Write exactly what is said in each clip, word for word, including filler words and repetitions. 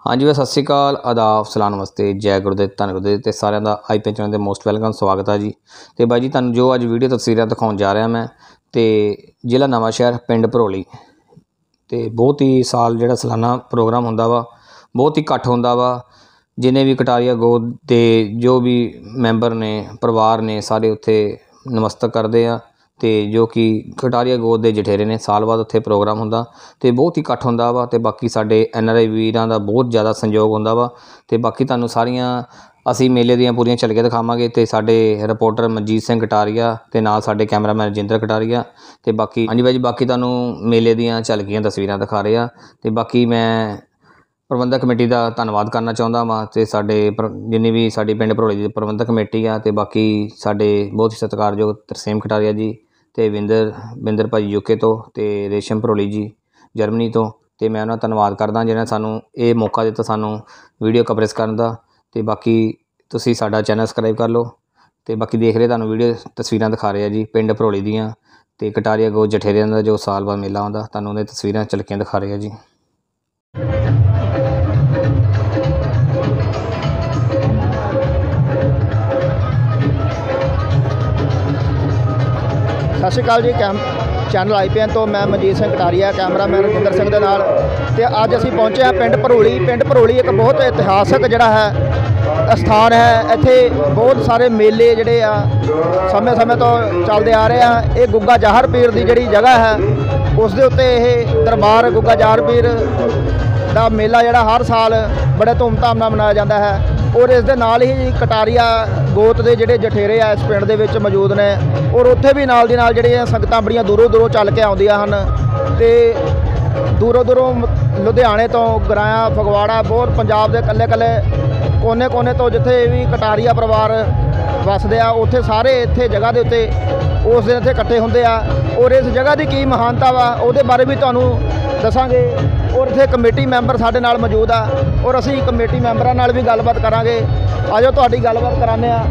हाँ जी, सत श्री अकाल, आदाब, सलाम, नमस्ते, जय गुरुदेव, धन गुरुदेव तो साਰਿਆਂ ਦਾ आई पी चैनल ਤੇ मोस्ट वेलकम स्वागत है जी। तो बाई जी ਤੁਹਾਨੂੰ जो अज वीडियो तस्वीरें दिखाने जा रहा मैं तो जिला नवा शहर पिंड भरोली तो बहुत ही साल जो सालाना प्रोग्राम होंदा वा, बहुत ही इकट्ठ होंदा वा। जिन्हें भी कटारिया गोद के जो भी मैंबर ने परिवार ने सारे उत्थे नमस्ते करते हैं तो जो कि कटारिया गोद के जठेरे ने साल बाद उत्थे प्रोग्राम होंदा तो बहुत ही इकट्ठ होंदा वा। तो बाकी साडे एन आर आई वीरां दा बहुत ज़्यादा संयोग होंदा वा। तो बाकी तुहानूं सारियां असी मेले दीयां पूरियां झलकियां दिखावांगे तो साडे रिपोर्टर मनजीत सिंह कटारिया ते नाल साडे कैमरामैन रजिंदर कटारिया तो बाकी हाँ जी बाई जी बाकी तुहानूं मेले दीयां झलकियां तस्वीरां दिखा रहे हैं। तो बाकी मैं प्रबंधक कमेटी का धन्यवाद करना चाहता वा तो साडे जिन्नी भी साडी पिंड भरोली की प्रबंधक कमेटी आ तो बाकी साडे बहुत ही सत्कारयोग तरसेम कटारिया जी तो विंदर विंदर भाई यूके तो ते रेशम भरोली जी जर्मनी तो तो मैं उन्होंने धन्यवाद करदा जिन्हें सानू ये मौका दिता सानू वीडियो कवरेज करने का। तो बाकी तुसी साडा चैनल सबसक्राइब कर लो। तो बाकी देख रहे तुहानू वीडियो तस्वीरां दिखा रहे हैं जी पिंड भरोली दियां ते कटारिया गोद जठेरियां दा जो साल बाद मेला आउंदा तुहानू उहदी तस्वीरां झलकियां दिखा रहे हैं जी। सत श्री अकाल जी। Cam channel I P N तो मैं मनजीत सिंह कटारिया कैमरामैन रजिंदर सिंह के नाल ते अज असीं पहुंचे हैं पिंड भरोली। पिंड भरोली एक बहुत इतिहासक जिहड़ा है स्थान है। इत्थे बहुत सारे मेले जिहड़े आ समय समय तो चलते आ रहे हैं। ये गुग्गा जाहर पीर की जिहड़ी जगह है उस दे उत्ते ये दरबार गुग्गा जाहर पीर का मेला जिहड़ा हर साल बड़े धूमधाम नाल मनाया जाता है। और इस दे नाल ही कटारिया गोत के जिहड़े जठेरे आ इस पिंड दे विच मौजूद ने और उत्थे भी नाल दी नाल जिहड़ियां संगतां बड़ियां दूरों दूरों चल के आउंदियां हन ते दूरों दूरों लुधियाने तो गराया फगवाड़ा बहुत पंजाब के कल्ले कल्ले कोने कोने तो जिथे भी कटारिया परिवार वसदे आ उत्थे सारे इत्थे जगह के उत्ते उस दिन इत्थे इकट्ठे होंदे आ। और इस जगह की की महानता वा उहदे बारे भी तुहानूं दसांगे। और इत्थे कमेटी मैंबर साडे नाल मौजूद आ और असीं कमेटी मैंबरां नाल भी गलबात करांगे। आजो तुहाडी गलबात कराने आ।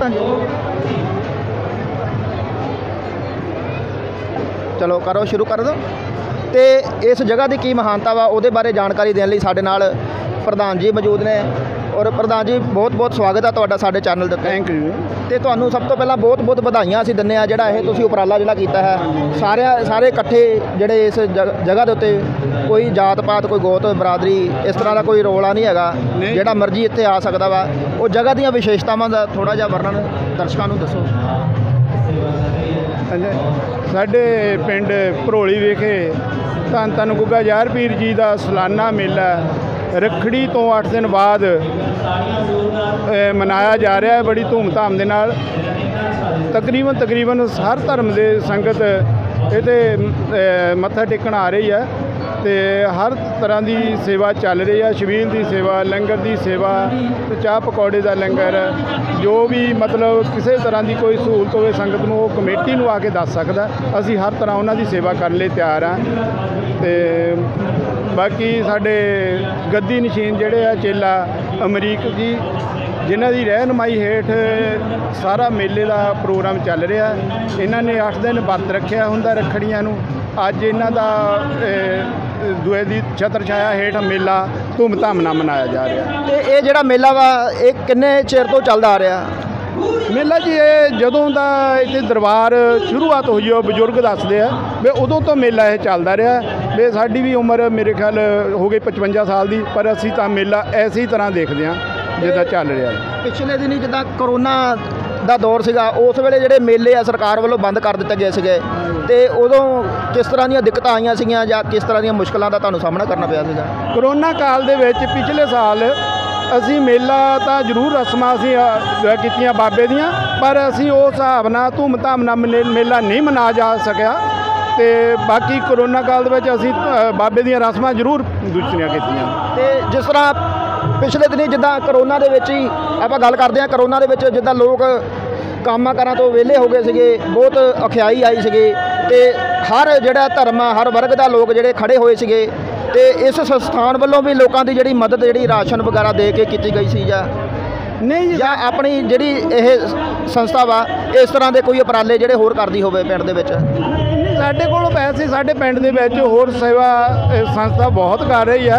चलो करो शुरू कर दो। तो इस जगह की की महानता वा उहदे बारे जानकारी देने लई साडे नाल प्रधान जी मौजूद ने। और प्रधान जी बहुत बहुत स्वागत है तुहाडा साडे चैनल दे। Thank you. तो तुहानूं सब तो पहला बहुत बहुत बधाइयां असीं दिंदे आ जिहड़ा ये तुसीं उपराला जिहड़ा कीता है। सारे सारे इकट्ठे जिहड़े इस जगह के उत्ते कोई जात पात कोई गोत बरादरी इस तरह का कोई रौला नहीं हैगा, जिहड़ा मर्जी इत्थे आ सकदा वा। वो जगह दीयां विशेषतावां दा थोड़ा जिहा वर्णन दर्शकां नूं दसो। साडे पिंड भरोली विखे धन धन गुग्गा जाहर पीर जी का सालाना मेला रखड़ी तो अठ दिन बाद मनाया जा रहा है बड़ी धूमधाम दे नाल। तकरीबन तकरीबन हर धर्म के संगत इत्थे मत्था टेकण आ रही है तो हर तरह की सेवा चल रही है। छबील की सेवा, लंगर की सेवा, चाह पकौड़े का लंगर, जो भी मतलब किसी तरह की कोई सहूलत हो संगत में वो कमेटी में आके दस सकता। असी हर तरह उन्होंने सेवा करने लिए तैयार हाँ। तो बाकी साडे गद्दी नशीन जिहड़े आ चेला अमरीक जी जिन्हां दी रहनुमाई हेठ सारा मेले का प्रोग्राम चल रहा है। इन्हां ने अठ दिन बरत रखिया हुंदा रखड़ियां नूं। अज इन्हां दा दुए दी छत्र छाया हेठ मेला धूमधाम नाल मनाया जा रहा है। तो ये जिहड़ा मेला वा ये किन्ने चिर तो चलदा आ रहा? मेला जी ये जदों का इत्थे दरबार शुरुआत हुई है बजुर्ग दसदे आ भी उदों तो मेला यह चलता रहा। भी साडी भी उम्र मेरे ख्याल हो गई पचवंजा साल की, पर असी तो मेला ऐसी तरह देखते हैं जिद्दां चल रहा है। पिछले दिन जिद्दां करोना का दौर सीगा उस वेले जिहड़े मेले आ सरकार वालों बंद कर दिते गए सीगे ते उदों किस तरह दी दिक्कतां आईयां सीगियां जां किस तरह दी मुश्किलां दा तुहानूं सामना करना पिया सीगा? करोना काल दे विच पिछले साल असी मेला तो जरूर रस्मां असी कीतियां बाबे दियां, पर असी उस हिसाब नाल धूमधाम नाल मेला नहीं मनाया जा सकिया। तो बाकी करोना काल दे विच असी बाबे दियां रस्मां जरूर दूसरियां कीतियां। ते जिस तरह पिछले दिनी जिद्दां करोना दे विच ही आपां गल करदे हां, करोना दे विच जिद्दां लोग कामां कारां तो विहले हो गए सीगे, बहुत अखियाई आई सीगी ते हर जिहड़ा धर्म हर वर्ग दा लोग जिहड़े खड़े होए सीगे ते इस संस्थान वालों भी लोगों की जिहड़ी मदद जिहड़ी राशन वगैरह दे के की गई सी जां नहीं या अपनी जिहड़ी यह संस्था वा इस तरह के कोई उपराले जिहड़े होर करदी होवे पिंड दे विच? साढ़े को पैसे साढ़े पिंड दे विच होर सेवा संस्था बहुत कर रही है।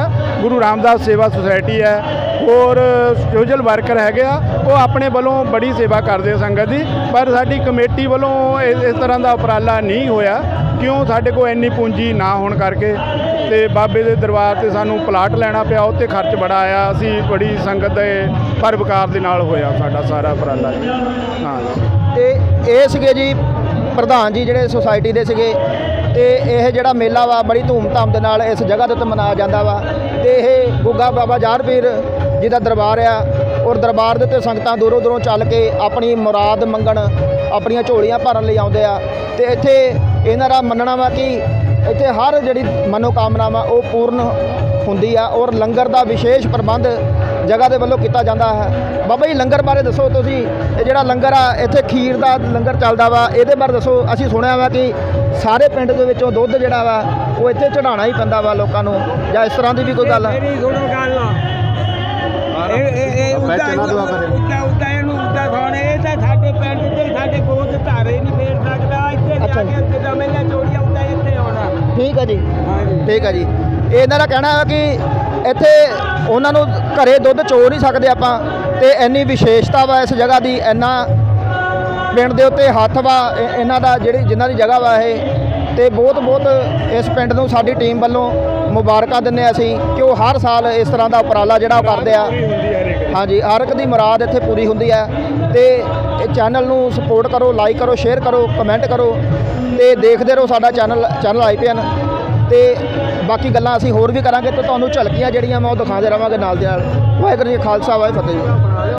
ਗੁਰੂ ਰਾਮਦਾਸ ਸੇਵਾ ਸੁਸਾਇਟੀ ਹੈ, ਹੋਰ ਸੋਸ਼ਲ ਵਰਕਰ ਹੈਗੇ ਆ, ਉਹ ਆਪਣੇ ਵੱਲੋਂ ਬੜੀ ਸੇਵਾ ਕਰਦੇ ਸੰਗਤ ਦੀ। ਪਰ ਸਾਡੀ ਕਮੇਟੀ ਵੱਲੋਂ ਇਸ ਇਸ ਤਰ੍ਹਾਂ ਦਾ ਉਪਰਾਲਾ ਨਹੀਂ ਹੋਇਆ, ਕਿਉਂ ਸਾਡੇ ਕੋਲ ਇੰਨੀ ਪੂੰਜੀ ਨਾ ਹੋਣ ਕਰਕੇ, ਤੇ ਬਾਬੇ ਦੇ ਦਰਬਾਰ 'ਤੇ ਸਾਨੂੰ ਪਲਾਟ ਲੈਣਾ ਪਿਆ, ਉੱਤੇ ਖਰਚ ਬੜਾ ਆਇਆ। ਅਸੀਂ ਬੜੀ ਸੰਗਤ ਦੇ ਪਰਉਪਕਾਰ ਦੇ ਨਾਲ ਹੋਇਆ ਸਾਡਾ ਸਾਰਾ ਉਪਰਾਲਾ ਜੀ। ਹਾਂ, ਤੇ ਇਹ ਸੀਗੇ ਜੀ ਪ੍ਰਧਾਨ ਜੀ ਜਿਹੜੇ ਸੁਸਾਇਟੀ ਦੇ ਸੀਗੇ। ਤੇ ਇਹ ਜਿਹੜਾ ਮੇਲਾ ਵਾ ਬੜੀ ਧੂਮ-ਧਾਮ ਦੇ ਨਾਲ ਇਸ ਜਗ੍ਹਾ ਦੇ ਉੱਤੇ ਮਨਾਇਆ ਜਾਂਦਾ ਵਾ। ਤੇ ਇਹ ਗੁੱਗਾ ਬਾਬਾ ਜ਼ਾਹਰ ਪੀਰ ਜੀ ਦਾ ਦਰਬਾਰ ਆ, ਔਰ ਦਰਬਾਰ ਦੇ ਉੱਤੇ ਸੰਗਤਾਂ ਦੂਰੋਂ ਦੂਰੋਂ ਚੱਲ ਕੇ ਆਪਣੀ ਮੁਰਾਦ ਮੰਗਣ, ਆਪਣੀਆਂ ਝੋਲੀਆਂ ਭਰਨ ਲਈ ਆਉਂਦੇ ਆ। ਤੇ ਇੱਥੇ ਇਹਨਾਂ ਦਾ ਮੰਨਣਾ ਵਾ ਕਿ ਇੱਥੇ ਹਰ ਜਿਹੜੀ ਮਨੋਕਾਮਨਾ ਵਾ ਉਹ ਪੂਰਨ ਹੁੰਦੀ ਆ, ਔਰ ਲੰਗਰ ਦਾ ਵਿਸ਼ੇਸ਼ ਪ੍ਰਬੰਧ ਜਗ੍ਹਾ ਦੇ ਵੱਲੋਂ ਕੀਤਾ ਜਾਂਦਾ ਹੈ। ਬਾਬਾ ਜੀ ਲੰਗਰ ਬਾਰੇ ਦੱਸੋ ਤੁਸੀਂ। ਇਹ ਜਿਹੜਾ ਲੰਗਰ ਆ ਇੱਥੇ ਖੀਰ ਦਾ ਲੰਗਰ ਚੱਲਦਾ ਵਾ, ਇਹਦੇ ਬਾਰੇ ਦੱਸੋ। ਅਸੀਂ ਸੁਣਿਆ ਵਾ ਕਿ ਸਾਰੇ ਪਿੰਡ ਦੇ ਵਿੱਚੋਂ ਦੁੱਧ ਜਿਹੜਾ ਵਾ ਉਹ ਇੱਥੇ ਚੜਾਉਣਾ ਹੀ ਪੈਂਦਾ ਵਾ ਲੋਕਾਂ ਨੂੰ, ਜਾਂ ਇਸ ਤਰ੍ਹਾਂ ਦੀ ਵੀ ਕੋਈ ਗੱਲ ਆ? ਮੇਰੀ ਸੁਣੋ ਗੱਲ, ਇਹ ਇਹ ਇਹ ਉੱਦਾਂ ਉੱਦਾਂ ਇਹਨੂੰ ਉੱਦਾਂ ਖਾਣੇ। ਇਹ ਤਾਂ ਸਾਡੇ ਪਿੰਡ ਦੇ ਸਾਡੇ ਗੋਦ ਧਾਰੇ ਨਹੀਂ ਫੇਰ ਸਕਦਾ। ਇੱਥੇ ਜਾ ਕੇ ਉੱਤੇ ਦਮੇਂਗਾ ਚੋਰੀਆਂ ਉੱਦਾਂ ਇੱਥੇ ਆਉਣਾ। ਠੀਕ ਹੈ ਜੀ, ਠੀਕ ਹੈ ਜੀ। ਇਹ ਇਹਨਾਂ ਦਾ ਕਹਿਣਾ ਹੈ ਕਿ ਇੱਥੇ ਉਹਨਾਂ ਨੂੰ ਘਰੇ ਦੁੱਧ ਚੋ ਨਹੀਂ ਸਕਦੇ ਆਪਾਂ, ਤੇ ਇੰਨੀ ਵਿਸ਼ੇਸ਼ਤਾ ਵਾ ਇਸ ਜਗ੍ਹਾ ਦੀ, ਇੰਨਾ ਪਿੰਡ ਦੇ ਉੱਤੇ ਹੱਥ ਵਾ ਇਹ- ਇਹਨਾਂ ਦਾ, ਜਿਹੜੀ ਜਿਨ੍ਹਾਂ ਦੀ ਜਗ੍ਹਾ ਵਾ ਇਹ। ਤੇ ਬਹੁਤ ਬਹੁਤ ਇਸ ਪਿੰਡ ਨੂੰ ਸਾਡੀ ਟੀਮ ਵੱਲੋਂ ਮੁਬਾਰਕਾਂ ਦਿੰਦੇ ਅਸੀਂ ਕਿ ਉਹ ਹਰ ਸਾਲ ਇਸ ਤਰ੍ਹਾਂ ਦਾ ਉਪਰਾਲਾ ਜਿਹੜਾ ਉਹ ਕਰਦੇ ਆ। ਹਾਂਜੀ, ਹਰ ਇੱਕ ਦੀ ਮੁਰਾਦ ਇੱਥੇ ਪੂਰੀ ਹੁੰਦੀ ਹੈ। ਤੇ ਇਹ ਚੈਨਲ ਨੂੰ ਸਪੋਰਟ ਕਰੋ, ਲਾਈਕ ਕਰੋ, ਸ਼ੇਅਰ ਕਰੋ, ਕਮੈਂਟ ਕਰੋ, ਤੇ ਦੇਖਦੇ ਰਹੋ ਸਾਡਾ ਚੈਨਲ ਚੈਨਲ ਆਈ ਪੀ ਐਨ। ਤੇ ਬਾਕੀ ਗੱਲਾਂ ਅਸੀਂ ਹੋਰ ਵੀ ਕਰਾਂਗੇ, ਤੇ ਤੁਹਾਨੂੰ ਝਲਕੀਆਂ ਜਿਹੜੀਆਂ ਮੈਂ ਉਹ ਦਿਖਾਉਂਦੇ ਰਹਾਂਗੇ ਨਾਲ ਦੇ ਨਾਲ। ਵਾਹਿਗੁਰੂ ਜੀ ਖਾਲਸਾ, ਵਾਹਿਗੁਰੂ ਫਤਿਹ ਜੀ।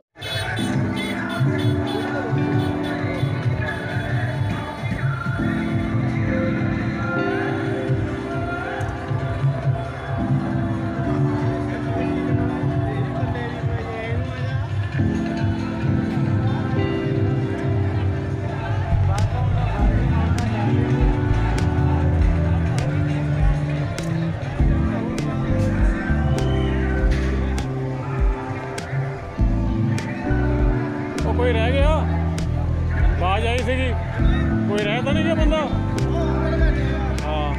ਕੋਈ ਰਹਿ ਗਿਆ? ਆਵਾਜ਼ ਆਈ ਸੀਗੀ, ਕੋਈ ਰਹਿ ਤਾਂ ਨਹੀਂ ਗਿਆ ਬੰਦਾ? ਹਾਂ,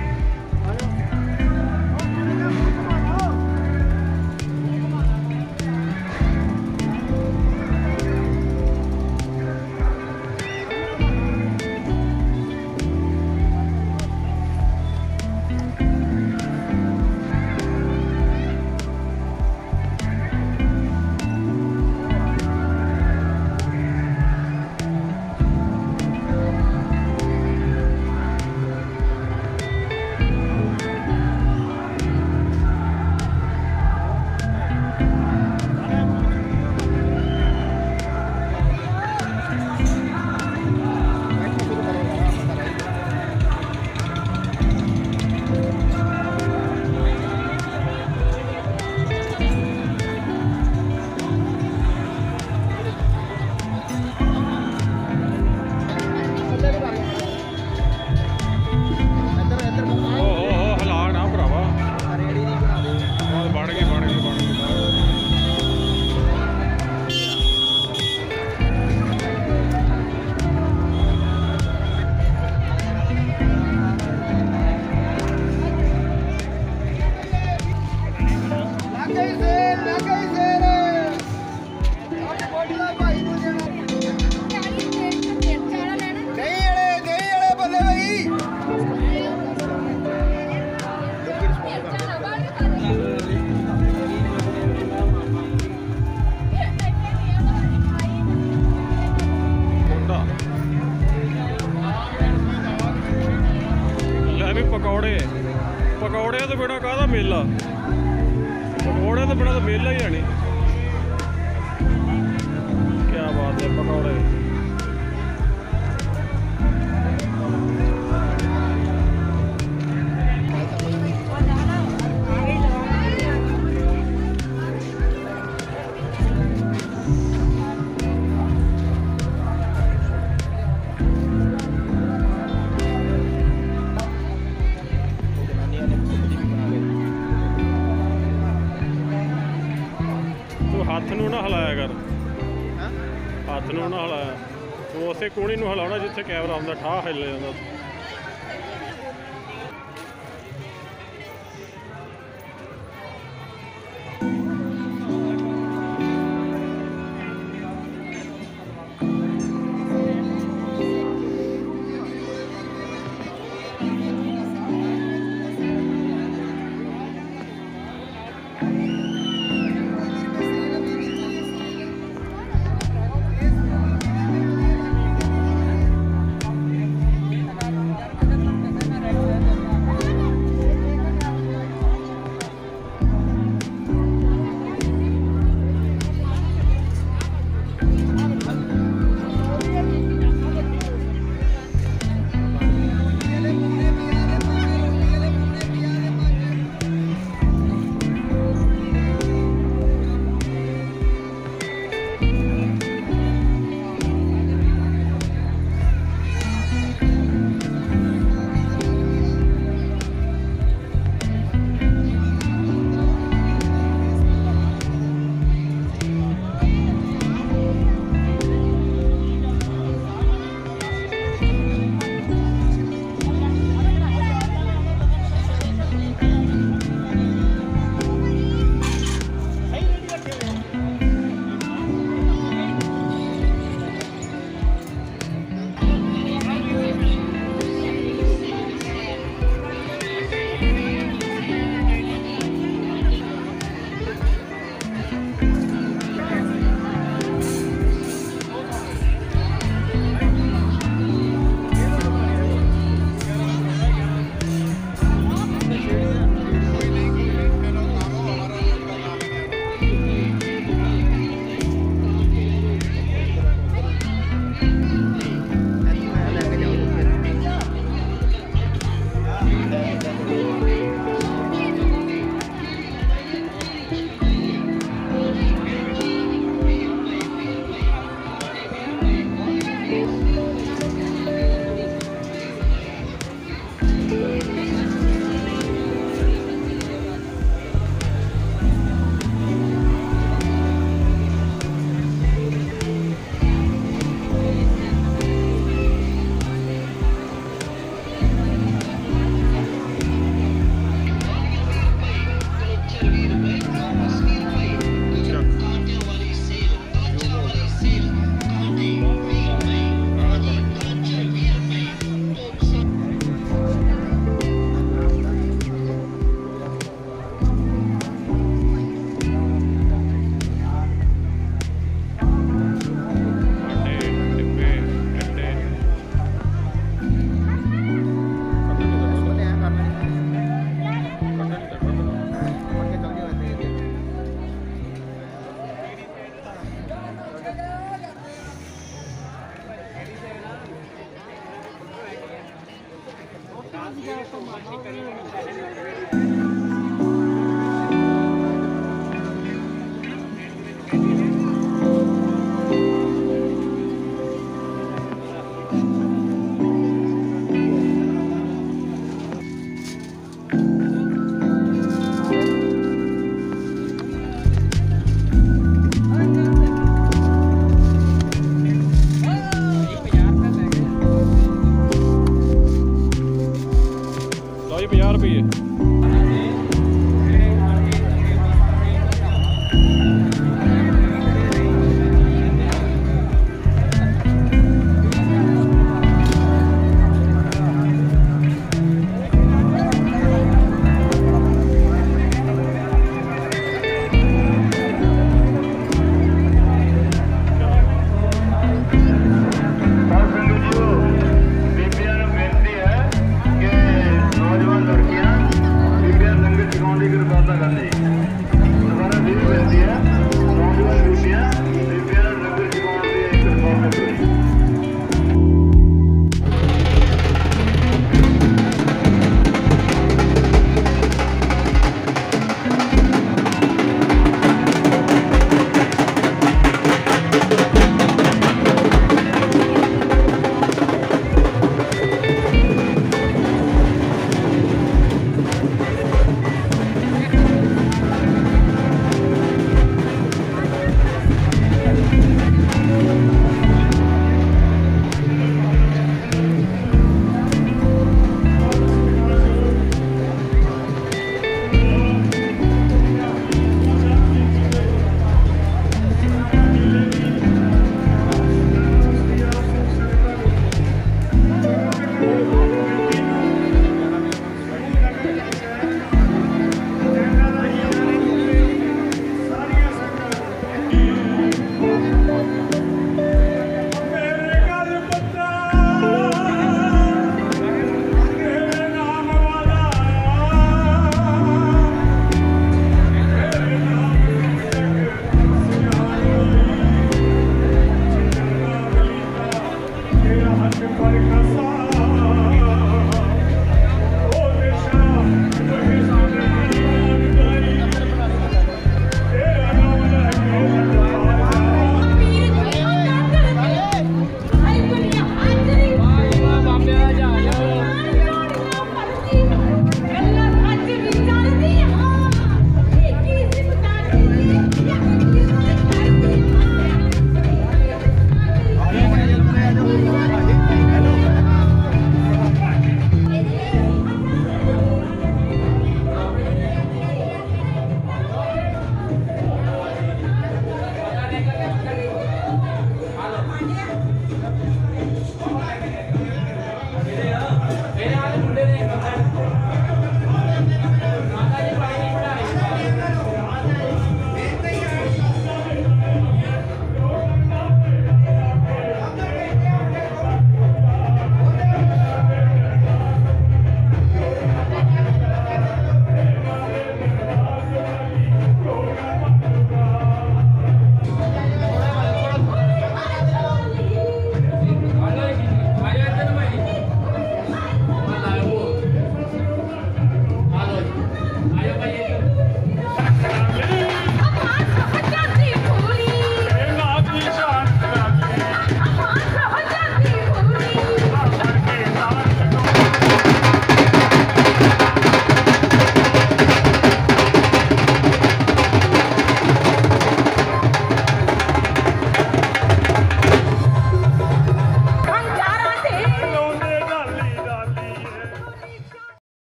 ਪਕੌੜੇ ਪਕੌੜਿਆਂ ਤੋਂ ਬਿਨਾਂ ਕਾਹਦਾ ਮੇਲਾ? ਪਕੌੜਿਆਂ ਤੋਂ ਬਿਨਾਂ ਤਾਂ ਮੇਲਾ ਹੀ ਹੈ ਨਹੀਂ। ਕਿਆ ਬਾਤ ਹੈ, ਪਕੌੜੇ। ਹੱਥ ਨੂੰ ਨਾ ਹਿਲਾਇਆ ਕਰ, ਹੱਥ ਨੂੰ ਨਾ ਹਿਲਾਇਆ। ਤੂੰ ਉਸੇ ਕੋਣੀ ਨੂੰ ਹਿਲਾਉਣਾ ਜਿੱਥੇ ਕੈਮਰਾ ਹੁੰਦਾ, ਠਾਹ ਹਿੱਲ ਜਾਂਦਾ। ਸੀਗਾ ਉਸ ਤੋਂ ਮਾਰਨਾ